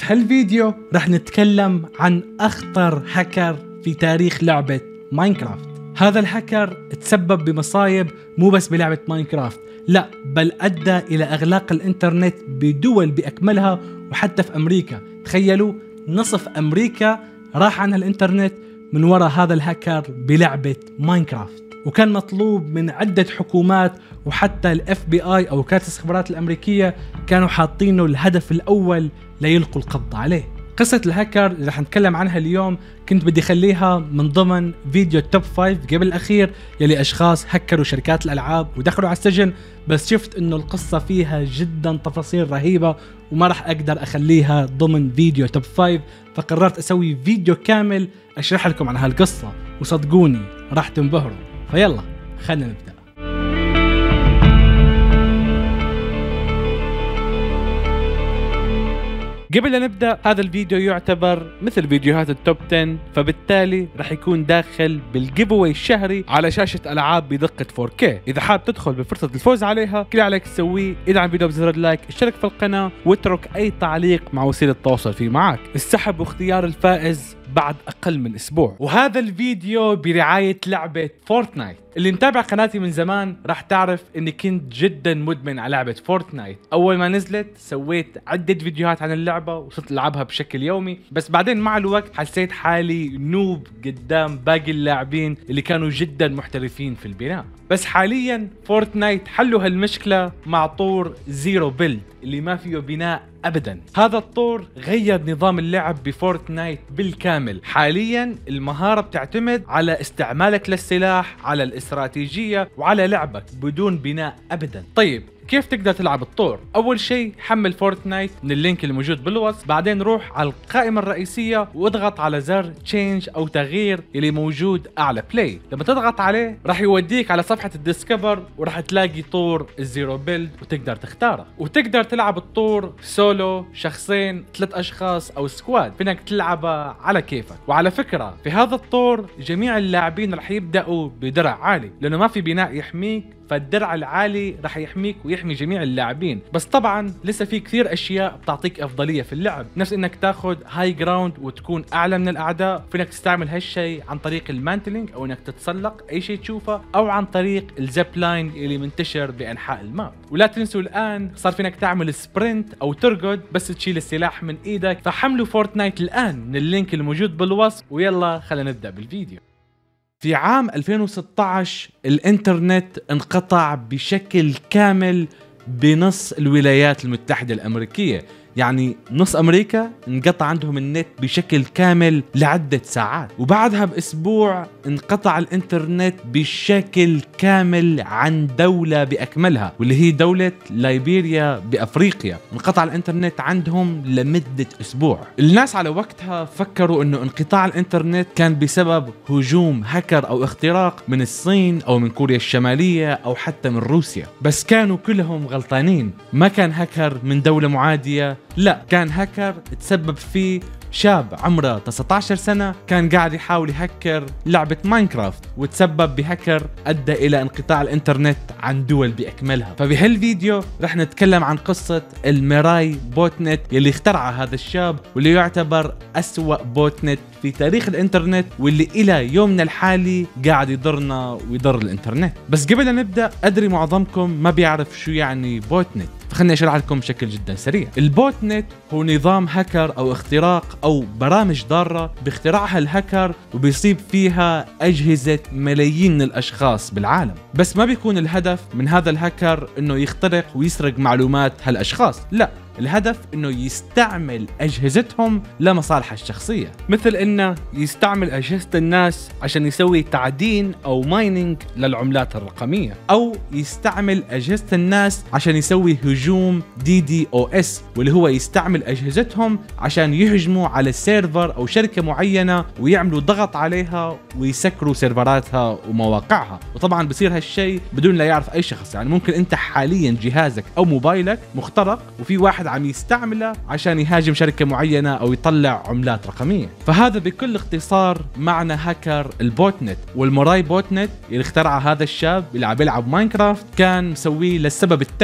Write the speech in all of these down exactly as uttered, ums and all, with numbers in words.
بهالفيديو رح نتكلم عن أخطر هاكر في تاريخ لعبة ماينكرافت. هذا الهاكر تسبب بمصايب مو بس بلعبة ماينكرافت، لا بل أدى إلى إغلاق الإنترنت بدول بأكملها وحتى في أمريكا. تخيلوا نصف أمريكا راح عنها الإنترنت من وراء هذا الهاكر بلعبة ماينكرافت. وكان مطلوب من عدة حكومات وحتى الاف بي اي او وكالة الاستخبارات الامريكية كانوا حاطينه الهدف الاول ليلقوا القبض عليه. قصة الهاكر اللي رح نتكلم عنها اليوم كنت بدي خليها من ضمن فيديو التوب فايف قبل الاخير يلي اشخاص هكروا شركات الالعاب ودخلوا على السجن، بس شفت انه القصة فيها جدا تفاصيل رهيبة وما رح اقدر اخليها ضمن فيديو توب فايف، فقررت اسوي فيديو كامل اشرح لكم عن هالقصة، وصدقوني راح تنبهروا. فيلا خلينا نبدأ. قبل لا نبدأ، هذا الفيديو يعتبر مثل فيديوهات التوب عشرة، فبالتالي رح يكون داخل بالجيفوي الشهري على شاشة ألعاب بدقة فور كيه. إذا حاب تدخل بفرصة الفوز عليها، كل عليك تسويه ادعم الفيديو بزر لايك، اشترك في القناة واترك أي تعليق مع وسيلة التواصل فيه معك. السحب واختيار الفائز بعد أقل من أسبوع. وهذا الفيديو برعاية لعبة فورتنايت. اللي متابع قناتي من زمان راح تعرف اني كنت جدا مدمن على لعبة فورتنايت. اول ما نزلت سويت عدة فيديوهات عن اللعبة وصرت العبها بشكل يومي، بس بعدين مع الوقت حسيت حالي نوب قدام باقي اللاعبين اللي كانوا جدا محترفين في البناء. بس حاليا فورتنايت حلوا هالمشكلة مع طور زيرو بيلد اللي ما فيه بناء ابدا. هذا الطور غير نظام اللعب بفورتنايت بالكامل. حاليا المهارة بتعتمد على استعمالك للسلاح، على الاستراتيجية، وعلى لعبك بدون بناء ابدا. طيب كيف تقدر تلعب الطور؟ اول شيء حمل فورتنايت من اللينك الموجود بالوصف، بعدين روح على القائمة الرئيسية واضغط على زر تشينج او تغيير اللي موجود اعلى بلاي. لما تضغط عليه راح يوديك على صفحة الديسكفر وراح تلاقي طور الزيرو بيلد وتقدر تختاره. وتقدر تلعب الطور سولو، شخصين، ثلاث اشخاص او سكواد، فينك تلعبها على كيفك. وعلى فكرة في هذا الطور جميع اللاعبين راح يبدأوا بدرع عالي لانه ما في بناء يحميك، فالدرع العالي راح يحميك ويحمي جميع اللاعبين. بس طبعا لسه في كثير اشياء بتعطيك افضليه في اللعب، نفس انك تاخذ هاي جراوند وتكون اعلى من الاعداء. فينك تستعمل هالشيء عن طريق المانتلينج او انك تتسلق اي شيء تشوفه، او عن طريق الزيب لاين اللي منتشر بانحاء الماب. ولا تنسوا الان صار فينك تعمل سبرنت او ترقد بس تشيل السلاح من ايدك. فحملوا فورتنايت الان من اللينك الموجود بالوصف، ويلا خلينا نبدا بالفيديو. في عام ألفين وستة عشر الانترنت انقطع بشكل كامل بنص الولايات المتحدة الأمريكية، يعني نص أمريكا انقطع عندهم النت بشكل كامل لعدة ساعات. وبعدها بأسبوع انقطع الانترنت بشكل كامل عن دولة بأكملها، واللي هي دولة ليبيريا بأفريقيا. انقطع الانترنت عندهم لمدة أسبوع. الناس على وقتها فكروا انه انقطاع الانترنت كان بسبب هجوم هاكر او اختراق من الصين او من كوريا الشمالية او حتى من روسيا، بس كانوا كلهم غلطانين. ما كان هاكر من دولة معادية، لا كان هاكر تسبب فيه شاب عمره تسعة عشر سنة كان قاعد يحاول يهكر لعبة ماينكرافت، وتسبب بهكر أدى إلى انقطاع الإنترنت عن دول بأكملها. فبهالفيديو رح نتكلم عن قصة الميراي بوتنت يلي اخترعها هذا الشاب، واللي يعتبر أسوأ بوتنت في تاريخ الإنترنت، واللي إلى يومنا الحالي قاعد يضرنا ويضر الإنترنت. بس قبل لا نبدأ، أدري معظمكم ما بيعرف شو يعني بوتنت، فخلني اشرح لكم بشكل جدا سريع. البوتنت هو نظام هاكر او اختراق او برامج ضارة باختراعها الهاكر وبيصيب فيها اجهزة ملايين من الاشخاص بالعالم. بس ما بيكون الهدف من هذا الهاكر انه يخترق ويسرق معلومات هالاشخاص، لا، الهدف انه يستعمل اجهزتهم لمصالحه الشخصيه، مثل انه يستعمل اجهزه الناس عشان يسوي تعدين او مايننج للعملات الرقميه، او يستعمل اجهزه الناس عشان يسوي هجوم دي دي او اس، واللي هو يستعمل اجهزتهم عشان يهجموا على سيرفر او شركه معينه ويعملوا ضغط عليها ويسكروا سيرفراتها ومواقعها. وطبعا بصير هالشيء بدون لا يعرف اي شخص، يعني ممكن انت حاليا جهازك او موبايلك مخترق وفي واحد عم يستعمله عشان يهاجم شركة معينة أو يطلع عملات رقمية. فهذا بكل اختصار معنى هاكر البوتنت. والموراي بوتنت اللي اخترعها هذا الشاب اللي عم يلعب ماينكرافت كان مسويه للسبب الثاني،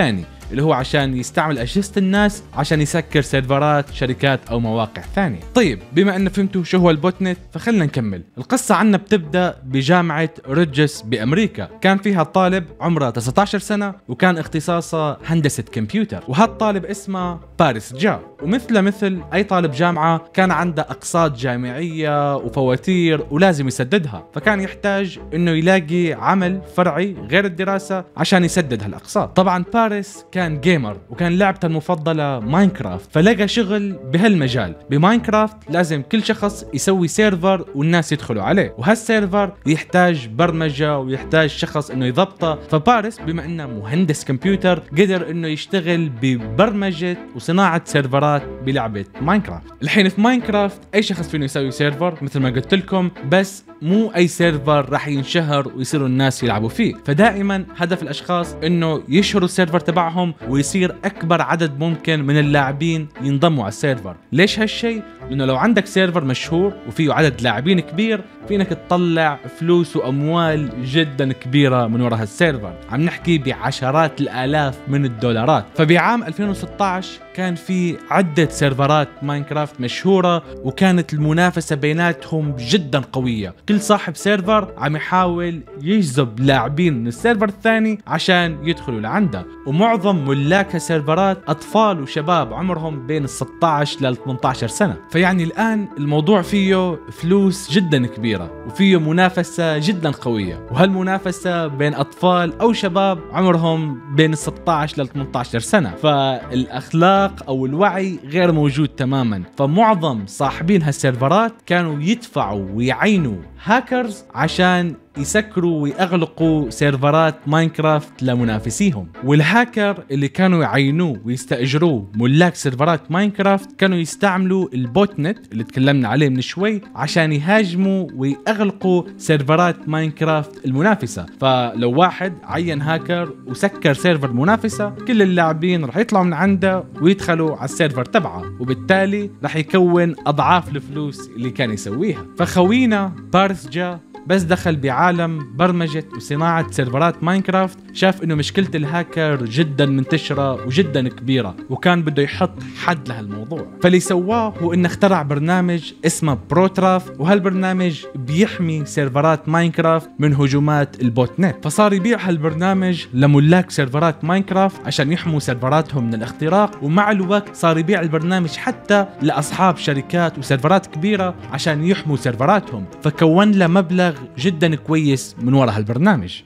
اللي هو عشان يستعمل اجهزه الناس عشان يسكر سيرفرات شركات او مواقع ثانيه. طيب بما ان فهمتوا شو هو البوت نت فخلنا نكمل. القصه عنا بتبدا بجامعه رودجرز بامريكا، كان فيها طالب عمره تسعة عشر سنه وكان اختصاصه هندسه كمبيوتر، وهالطالب اسمه باريس جا، ومثله مثل اي طالب جامعه كان عنده اقساط جامعيه وفواتير ولازم يسددها، فكان يحتاج انه يلاقي عمل فرعي غير الدراسه عشان يسدد هالاقساط. طبعا باريس كان جيمر وكان لعبته المفضله ماينكرافت، فلقى شغل بهالمجال. بماينكرافت لازم كل شخص يسوي سيرفر والناس يدخلوا عليه، وهالسيرفر يحتاج برمجه ويحتاج شخص انه يضبطه. فباريس بما انه مهندس كمبيوتر قدر انه يشتغل ببرمجه وصناعه سيرفرات بلعبه ماينكرافت. الحين في ماينكرافت اي شخص فينه يسوي سيرفر مثل ما قلت لكم، بس مو اي سيرفر راح ينشهر ويصيروا الناس يلعبوا فيه، فدائما هدف الاشخاص انه يشهروا السيرفر تبعهم ويصير اكبر عدد ممكن من اللاعبين ينضموا على السيرفر. ليش هالشيء؟ لانه لو عندك سيرفر مشهور وفيه عدد لاعبين كبير فينك تطلع فلوس واموال جدا كبيره من وراء هالسيرفر، عم نحكي بعشرات الالاف من الدولارات. فبعام ألفين وستة عشر كان في عده سيرفرات ماينكرافت مشهوره وكانت المنافسه بيناتهم جدا قويه، كل صاحب سيرفر عم يحاول يجذب لاعبين من السيرفر الثاني عشان يدخلوا لعنده، ومعظم ملاك السيرفرات اطفال وشباب عمرهم بين ستة عشر ل ثمانية عشر سنه. فيعني الان الموضوع فيه فلوس جدا كبيره وفيه منافسه جدا قويه، وهالمنافسه بين اطفال او شباب عمرهم بين ستة عشر ل ثمانية عشر سنه، فالاخلاق او الوعي غير موجود تماما. فمعظم صاحبين هالسيرفرات كانوا يدفعوا ويعينوا هاكرز عشان يسكروا ويغلقوا سيرفرات ماينكرافت لمنافسيهم. والهاكر اللي كانوا يعينوه ويستأجروه ملاك سيرفرات ماينكرافت كانوا يستعملوا البوت نت اللي تكلمنا عليه من شوي عشان يهاجموا ويغلقوا سيرفرات ماينكرافت المنافسة. فلو واحد عين هاكر وسكر سيرفر منافسة كل اللاعبين رح يطلعوا من عنده ويدخلوا على السيرفر تبعه، وبالتالي رح يكون أضعاف الفلوس اللي كان يسويها. فخوينا باريس جا بس دخل بعالم برمجة وصناعة سيرفرات ماينكرافت شاف انه مشكلة الهاكر جدا منتشرة وجدا كبيرة، وكان بده يحط حد لهالموضوع. فاللي سواه هو انه اخترع برنامج اسمه بروتراف، وهالبرنامج بيحمي سيرفرات ماينكرافت من هجومات البوت نت. فصار يبيع هالبرنامج لملاك سيرفرات ماينكرافت عشان يحموا سيرفراتهم من الاختراق، ومع الوقت صار يبيع البرنامج حتى لاصحاب شركات وسيرفرات كبيرة عشان يحموا سيرفراتهم، فكون له مبلغ جدا كويس من وراء هالبرنامج.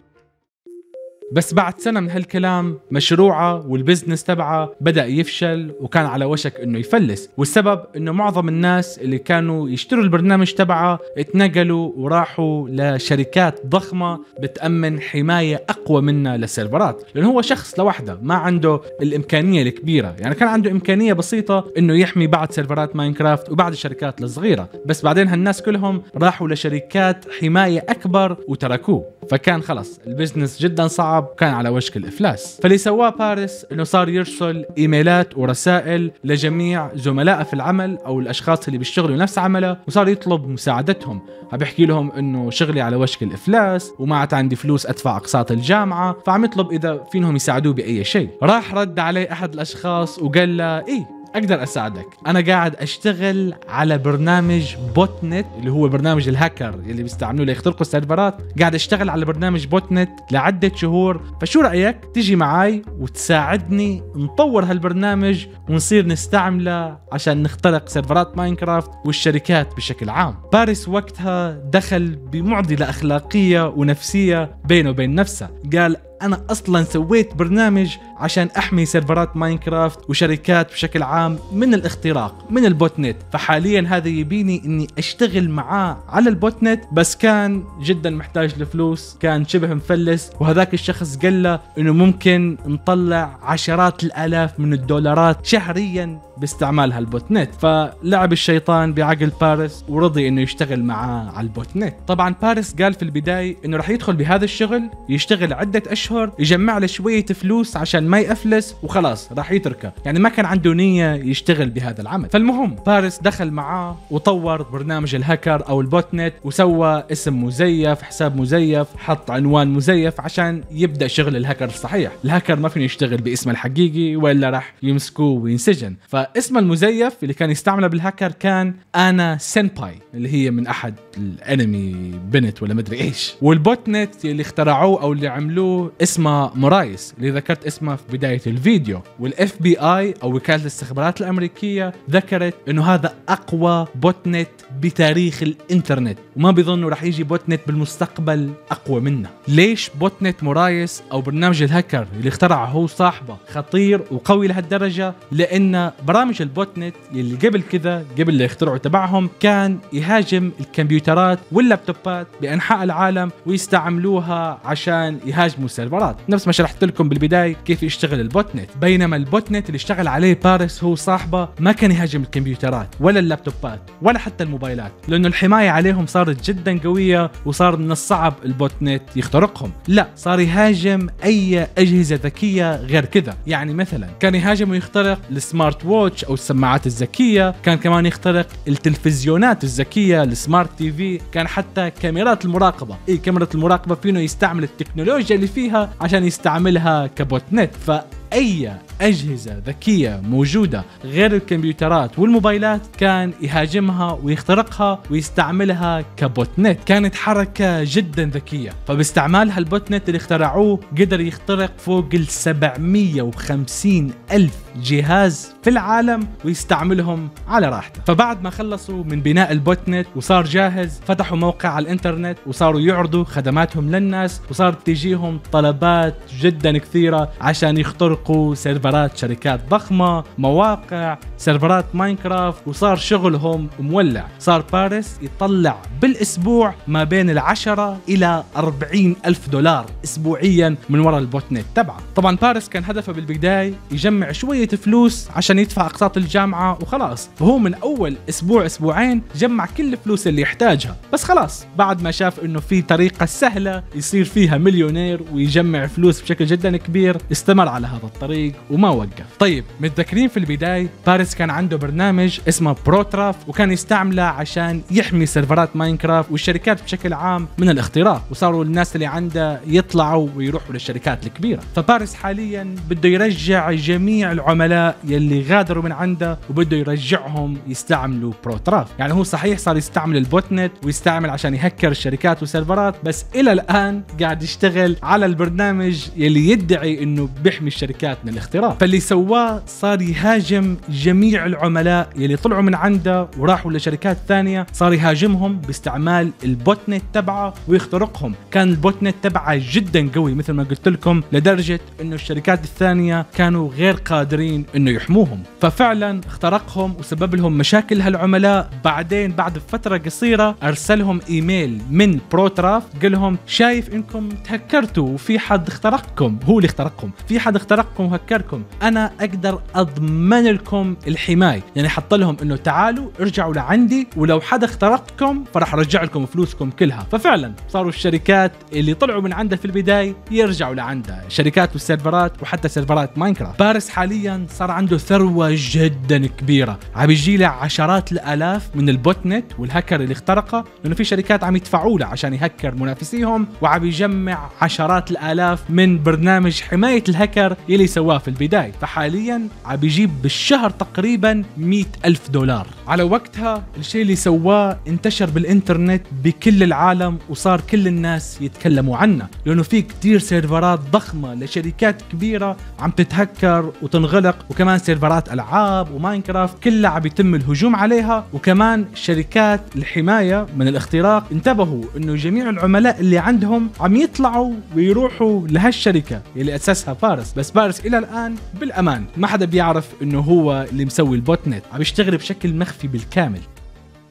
بس بعد سنة من هالكلام مشروعه والبزنس تبعه بدأ يفشل وكان على وشك انه يفلس، والسبب انه معظم الناس اللي كانوا يشتروا البرنامج تبعه اتنقلوا وراحوا لشركات ضخمة بتأمن حماية اقوى منها للسيرفرات، لأنه هو شخص لوحده ما عنده الامكانية الكبيرة. يعني كان عنده امكانية بسيطة انه يحمي بعض سيرفرات ماينكرافت وبعض الشركات الصغيرة، بس بعدين هالناس كلهم راحوا لشركات حماية اكبر وتركوه، فكان خلص البزنس جدا صعب كان على وشك الإفلاس. فاللي سواه باريس إنه صار يرسل إيميلات ورسائل لجميع زملائه في العمل أو الأشخاص اللي بيشتغلوا نفس عمله، وصار يطلب مساعدتهم، عم بيحكي لهم إنه شغلي على وشك الإفلاس وما عاد عندي فلوس أدفع أقساط الجامعة، فعم يطلب إذا فينهم يساعدوه بأي شيء. راح رد عليه أحد الأشخاص وقال له إيه أقدر أساعدك، أنا قاعد أشتغل على برنامج بوت نت اللي هو برنامج الهاكر اللي بيستعملوه ليخترقوا السيرفرات، قاعد أشتغل على برنامج بوت نت لعدة شهور، فشو رأيك تيجي معاي وتساعدني نطور هالبرنامج ونصير نستعمله عشان نخترق سيرفرات ماينكرافت والشركات بشكل عام. باريس وقتها دخل بمعضلة أخلاقية ونفسية بينه وبين نفسه، قال أنا أصلاً سويت برنامج عشان أحمي سيرفرات ماينكرافت وشركات بشكل عام من الاختراق من البوت نت، فحالياً هذا يبيني إني أشتغل معاه على البوت نت، بس كان جداً محتاج لفلوس، كان شبه مفلس، وهذاك الشخص قال له إنه ممكن نطلع عشرات الآلاف من الدولارات شهرياً باستعمال هالبوت نت. فلعب الشيطان بعقل باريس ورضي إنه يشتغل معاه على البوت نت. طبعاً باريس قال في البداية إنه رح يدخل بهذا الشغل يشتغل عدة أشهر اشهر يجمع له شويه فلوس عشان ما يفلس وخلاص راح يتركه، يعني ما كان عنده نيه يشتغل بهذا العمل. فالمهم باريس دخل معاه وطور برنامج الهاكر او البوت نت، وسوى اسم مزيف، حساب مزيف، حط عنوان مزيف عشان يبدا شغل الهاكر الصحيح. الهاكر ما فين يشتغل باسمه الحقيقي ولا راح يمسكوه وينسجن. فاسم المزيف اللي كان يستعمله بالهاكر كان انا سينباي، اللي هي من احد الانمي بنت ولا مدري ايش. والبوت نت اللي اخترعوه او اللي عملوه اسمه مورايس اللي ذكرت اسمه في بدايه الفيديو. والاف بي اي او وكاله الاستخبارات الامريكيه ذكرت انه هذا اقوى بوت نت بتاريخ الانترنت، وما بيظنوا راح يجي بوت نت بالمستقبل اقوى منه. ليش بوت نت مورايس او برنامج الهاكر اللي اخترعه هو صاحبه خطير وقوي لهالدرجه؟ لان برامج البوت نت اللي قبل كذا قبل اللي اخترعوا تبعهم كان يهاجم الكمبيوترات واللابتوبات بانحاء العالم ويستعملوها عشان يهاجموا السيرفرات، نفس ما شرحت لكم بالبدايه كيف يشتغل البوت نت. بينما البوت نت اللي اشتغل عليه باريس هو صاحبه ما كان يهاجم الكمبيوترات ولا اللابتوبات ولا حتى الموبايلات، لانه الحمايه عليهم صارت جدا قويه وصار من الصعب البوت نت يخترقهم. لا، صار يهاجم اي اجهزه ذكيه غير كذا. يعني مثلا كان يهاجم ويخترق السمارت ووتش او السماعات الذكيه، كان كمان يخترق التلفزيونات الذكيه، السمارت تي في، كان حتى كاميرات المراقبه. اي كاميرا المراقبه فينه يستعمل التكنولوجيا اللي فيها عشان يستعملها كبوت نت. ف أي أجهزة ذكية موجودة غير الكمبيوترات والموبايلات كان يهاجمها ويخترقها ويستعملها كبوت نت. كانت حركة جدا ذكية. فباستعمال هالبوت نت اللي اخترعوه قدر يخترق فوق ال سبعمية وخمسين ألف جهاز في العالم ويستعملهم على راحته. فبعد ما خلصوا من بناء البوت نت وصار جاهز، فتحوا موقع على الانترنت وصاروا يعرضوا خدماتهم للناس، وصارت تجيهم طلبات جدا كثيرة عشان يخترقوا سيرفرات شركات ضخمة، مواقع، سيرفرات ماينكرافت، وصار شغلهم مولع. صار باريس يطلع بالاسبوع ما بين العشرة الى أربعين ألف دولار اسبوعيا من وراء البوت نت تبعه. طبعا باريس كان هدفه بالبداية يجمع شوية فلوس عشان يدفع اقساط الجامعة وخلاص. فهو من اول اسبوع اسبوعين جمع كل الفلوس اللي يحتاجها، بس خلاص بعد ما شاف انه في طريقة سهلة يصير فيها مليونير ويجمع فلوس بشكل جدا كبير، استمر على هذا الطريق وما وقف. طيب متذكرين في البداية باريس كان عنده برنامج اسمه بروتراف، وكان يستعمله عشان يحمي سيرفرات ماينكرافت والشركات بشكل عام من الاختراق، وصاروا الناس اللي عنده يطلعوا ويروحوا للشركات الكبيرة. فباريس حاليا بده يرجع جميع العملاء يلي غادروا من عنده وبده يرجعهم يستعملوا بروتراف. يعني هو صحيح صار يستعمل البوت نت ويستعمل عشان يهكر الشركات والسيرفرات، بس الى الان قاعد يشتغل على البرنامج يلي يدعي انه بيحمي الشركات من الاختراق. فاللي سواه صار يهاجم جميع العملاء يلي طلعوا من عنده وراحوا لشركات ثانية، صار يهاجمهم باستعمال البوت نت تبعه ويخترقهم. كان البوت نت تبعه جدا قوي مثل ما قلت لكم، لدرجة انه الشركات الثانية كانوا غير قادرين انه يحموهم. ففعلا اخترقهم وسبب لهم مشاكل هالعملاء. بعدين بعد فترة قصيرة ارسلهم ايميل من بروتراف قال لهم شايف انكم تهكرتوا وفي حد اخترقكم، هو اللي اخترقكم، في حد اخترقكم وهكركم، انا اقدر اضمن لكم الحماية. يعني حط لهم انه تعالوا ارجعوا لعندي ولو حدا اخترقكم فراح ارجع لكم فلوسكم كلها. ففعلا صاروا الشركات اللي طلعوا من عنده في البداية يرجعوا لعنده، شركات والسيرفرات وحتى سيرفرات ماينكرافت. باريس حاليا صار عنده ثروة جدا كبيرة، عم يجي له عشرات الالاف من البوت نت والهكر اللي اخترقه، لانه في شركات عم يدفعوا له عشان يهكر منافسيهم، وعم يجمع عشرات الالاف من برنامج حماية الهكر اللي سواه في البداية. فحاليا عم يجيب بالشهر تقريبا مئة ألف دولار. على وقتها الشيء اللي سواه انتشر بالانترنت بكل العالم وصار كل الناس يتكلموا عنه، لانه في كتير سيرفرات ضخمة لشركات كبيرة عم تتهكر وتنغلق، وكمان سيرفرات العاب وماينكرافت كلها عم يتم الهجوم عليها. وكمان شركات الحماية من الاختراق انتبهوا انه جميع العملاء اللي عندهم عم يطلعوا ويروحوا لهالشركة اللي اسسها باريس. بس باريس الى الان بالامان، ما حدا بيعرف انه هو اللي مسوي البوت نت، عم يشتغل بشكل مخفي بالكامل.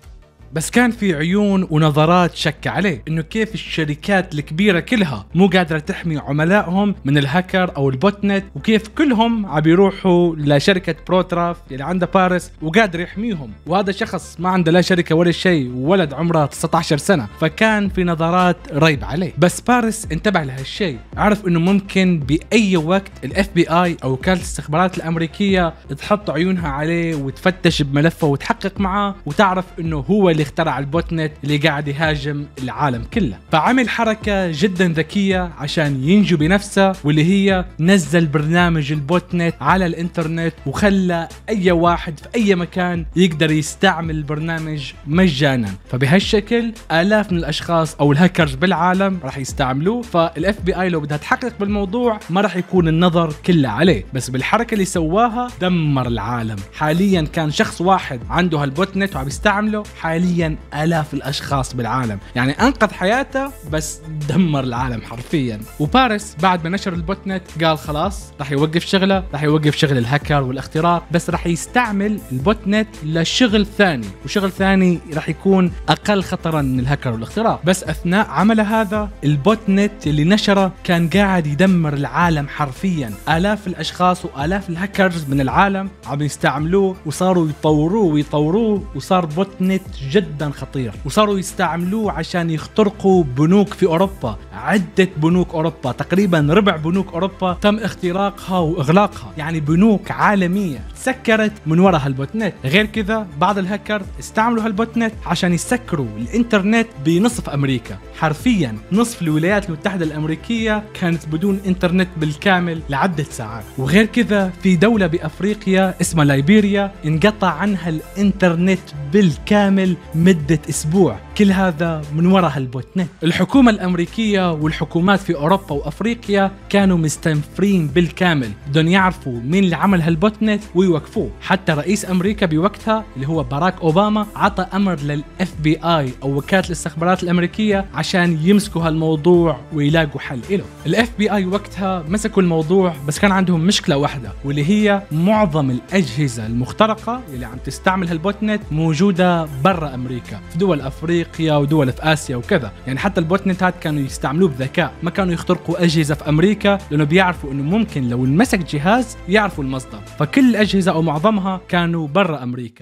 بس كان في عيون ونظرات شك عليه انه كيف الشركات الكبيرة كلها مو قادرة تحمي عملائهم من الهاكر او البوت نت، وكيف كلهم عم يروحوا لشركة بروتراف اللي عندها باريس وقادر يحميهم، وهذا شخص ما عنده لا شركة ولا شيء وولد عمره تسعة عشر سنة. فكان في نظرات ريب عليه. بس باريس انتبه لهالشيء، عرف انه ممكن باي وقت الاف بي اي او وكالة الاستخبارات الامريكية تحط عيونها عليه وتفتش بملفه وتحقق معاه وتعرف انه هو اللي اخترع البوت نت اللي قاعد يهاجم العالم كله. فعمل حركة جدا ذكية عشان ينجو بنفسه، واللي هي نزل برنامج البوت نت على الانترنت وخلى اي واحد في اي مكان يقدر يستعمل البرنامج مجانا. فبهالشكل الاف من الاشخاص او الهاكرز بالعالم راح يستعملوه. فالاف بي اي لو بدها تحقق بالموضوع ما راح يكون النظر كله عليه، بس بالحركة اللي سواها دمر العالم. حاليا كان شخص واحد عنده هالبوت نت وعم يستعمله، حاليا الاف الاشخاص بالعالم، يعني انقذ حياته بس دمر العالم حرفيا. وباريس بعد ما نشر البوت نت قال خلاص راح يوقف شغله، راح يوقف شغل الهاكر والاختراق، بس راح يستعمل البوت نت لشغل ثاني، وشغل ثاني راح يكون اقل خطرا من الهاكر والاختراق. بس اثناء عمله هذا البوت نت اللي نشره كان قاعد يدمر العالم حرفيا. الاف الاشخاص والاف الهاكرز من العالم عم يستعملوه وصاروا يطوروه ويطوروه، وصار بوت نت جدا خطير، وصاروا يستعملوه عشان يخترقوا بنوك في اوروبا. عدة بنوك اوروبا، تقريبا ربع بنوك اوروبا تم اختراقها واغلاقها، يعني بنوك عالمية سكرت من وراء هالبوت نت. غير كذا بعض الهاكر استعملوا هالبوت نت عشان يسكروا الانترنت بنصف امريكا، حرفيا نصف الولايات المتحدة الامريكية كانت بدون انترنت بالكامل لعدة ساعات. وغير كذا في دولة بافريقيا اسمها ليبيريا انقطع عنها الانترنت بالكامل مدة اسبوع، كل هذا من وراء هالبوت نت. الحكومة الامريكية والحكومات في اوروبا وافريقيا كانوا مستنفرين بالكامل، بدهم يعرفوا مين اللي عمل هالبوت نت ويوقفوه. حتى رئيس امريكا بوقتها اللي هو باراك اوباما عطى امر للاف بي اي او وكالة الاستخبارات الامريكية عشان يمسكوا هالموضوع ويلاقوا حل له. الاف بي اي وقتها مسكوا الموضوع، بس كان عندهم مشكلة واحدة، واللي هي معظم الاجهزة المخترقة اللي عم تستعمل هالبوت نت موجودة برا امريكا، في دول افريقيا ودول في اسيا وكذا. يعني حتى البوت نت هاد كانوا يستعملوه بذكاء، ما كانوا يخترقوا اجهزة في امريكا لانه بيعرفوا انه ممكن لو انمسك جهاز يعرفوا المصدر. فكل الاجهزة او معظمها كانوا برا امريكا.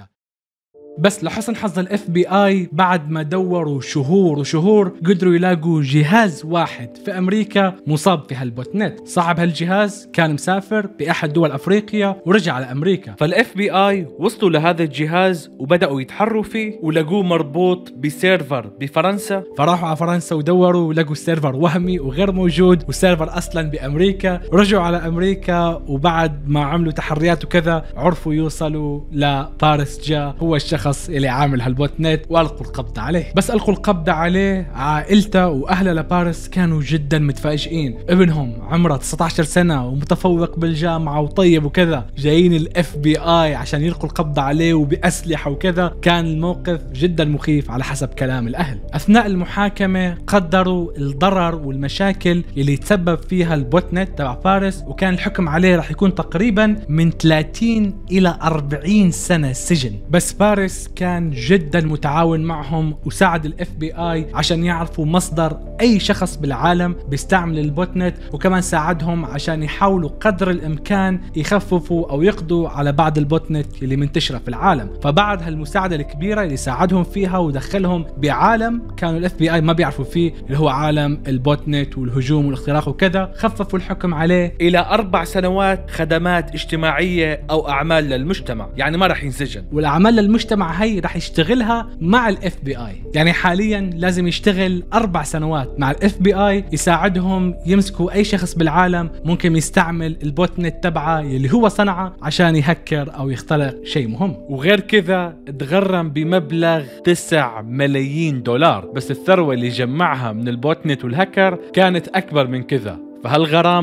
بس لحسن حظ الاف بي اي بعد ما دوروا شهور وشهور قدروا يلاقوا جهاز واحد في امريكا مصاب في هالبوت نت. صاحب هالجهاز كان مسافر باحد دول افريقيا ورجع على امريكا، فالاف بي اي وصلوا لهذا الجهاز وبداوا يتحروا فيه ولقوه مربوط بسيرفر بفرنسا. فراحوا على فرنسا ودوروا ولقوا السيرفر وهمي وغير موجود، والسيرفر اصلا بامريكا. رجعوا على امريكا وبعد ما عملوا تحريات وكذا عرفوا يوصلوا لباريس جا هو الشخص اللي عامل هالبوت نت، والقوا القبض عليه. بس القوا القبض عليه عائلته واهله لباريس كانوا جدا متفاجئين، ابنهم عمره تسعة عشر سنه ومتفوق بالجامعه وطيب وكذا، جايين الاف بي اي عشان يلقوا القبض عليه وباسلحه وكذا. كان الموقف جدا مخيف على حسب كلام الاهل. اثناء المحاكمه قدروا الضرر والمشاكل اللي تسبب فيها البوت نت تبع باريس، وكان الحكم عليه راح يكون تقريبا من ثلاثين الى أربعين سنه سجن. بس باريس كان جدا متعاون معهم وساعد الاف بي اي عشان يعرفوا مصدر اي شخص بالعالم بيستعمل البوت نت، وكمان ساعدهم عشان يحاولوا قدر الامكان يخففوا او يقضوا على بعض البوت نت اللي منتشره في العالم. فبعد هالمساعده الكبيره اللي ساعدهم فيها ودخلهم بعالم كانوا الاف بي اي ما بيعرفوا فيه، اللي هو عالم البوت نت والهجوم والاختراق وكذا، خففوا الحكم عليه الى اربع سنوات خدمات اجتماعيه او اعمال للمجتمع، يعني ما راح ينسجن. والاعمال للمجتمع هي راح يشتغلها مع الاف بي اي، يعني حاليا لازم يشتغل اربع سنوات مع الاف بي اي يساعدهم يمسكوا اي شخص بالعالم ممكن يستعمل البوت نت تبعه اللي هو صنعه عشان يهكر او يخترق شيء مهم. وغير كذا تغرم بمبلغ تسعة ملايين دولار، بس الثروة اللي جمعها من البوت نت والهكر كانت اكبر من كذا. فهالغرامة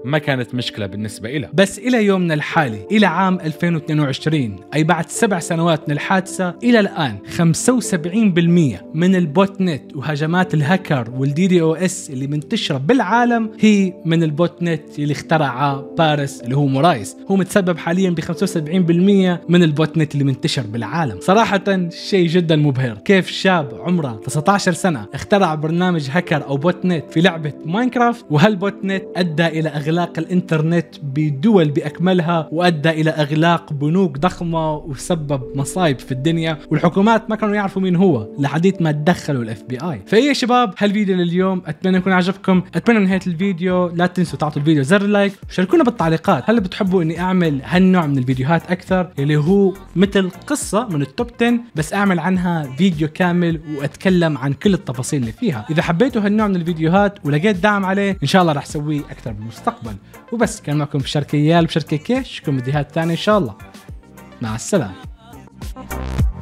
ما كانت مشكلة بالنسبة له. بس إلى يومنا الحالي، إلى عام ألفين واثنين وعشرين، أي بعد سبع سنوات من الحادثة، إلى الآن خمسة وسبعين بالمئة من البوت نت وهجمات الهاكر والدي دي او اس اللي منتشرة بالعالم هي من البوت نت اللي اخترعها بارس اللي هو مورايس. هو متسبب حاليا ب خمسة وسبعين بالمئة من البوت نت اللي منتشر بالعالم. صراحة شيء جدا مبهر، كيف شاب عمره تسعة عشر سنة اخترع برنامج هاكر او بوت نت في لعبة ماينكرافت، وهالبوت نت ادى الى اغلاق الانترنت بدول باكملها، وادى الى اغلاق بنوك ضخمة، وسبب مصايب في الدنيا، والحكومات ما كانوا يعرفوا مين هو لحديت ما تدخلوا الاف بي اي. فايه يا شباب، هالفيديو لليوم اتمنى يكون عجبكم. اتمنى نهاية الفيديو لا تنسوا تعطوا الفيديو زر لايك، وشاركونا بالتعليقات هل بتحبوا اني اعمل هالنوع من الفيديوهات اكثر، اللي هو مثل قصة من التوب عشرة بس اعمل عنها فيديو كامل واتكلم عن كل التفاصيل اللي فيها. اذا حبيتوا هالنوع من الفيديوهات ولقيت دعم عليه ان شاء الله راح اسويه اكثر بالمستقبل. وبس، كان معكم بشركة يال بشركة كيش، اشوفكم فيديوهات ثانية ان شاء الله. مع السلامة.